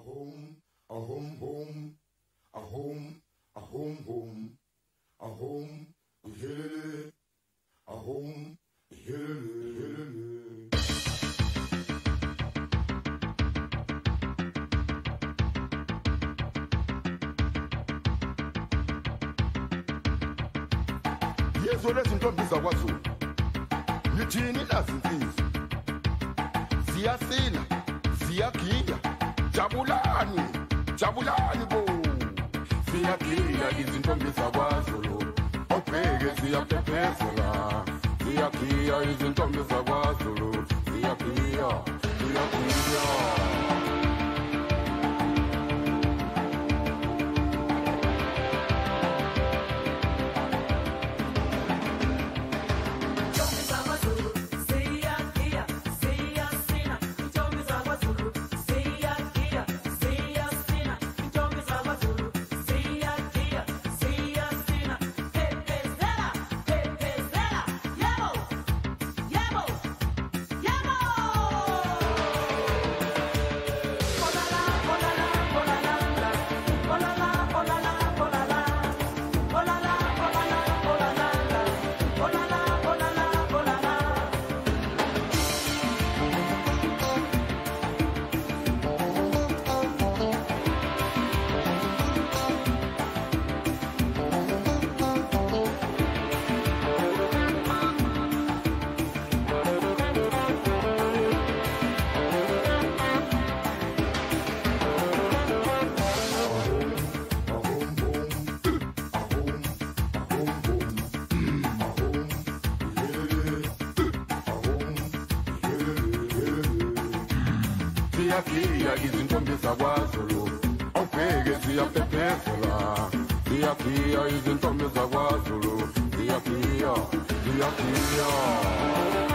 home, a home, home, a home, a home, home, a home, helele, a home, helele, helele. Yezo lezintombi zakwaZulu ngithini nazinsiza siyasina siyagiya jabulani jabulani bo siyagiya izintombi zakwaZulu obheke siyaphephezela siyagiya izintombi zakwaZulu siyagiya siyagiya. Siyagiya izintombi zakwaZulu obheke siyaphephezela siyagiya izintombi zakwaZulu siyagiya siyagiya.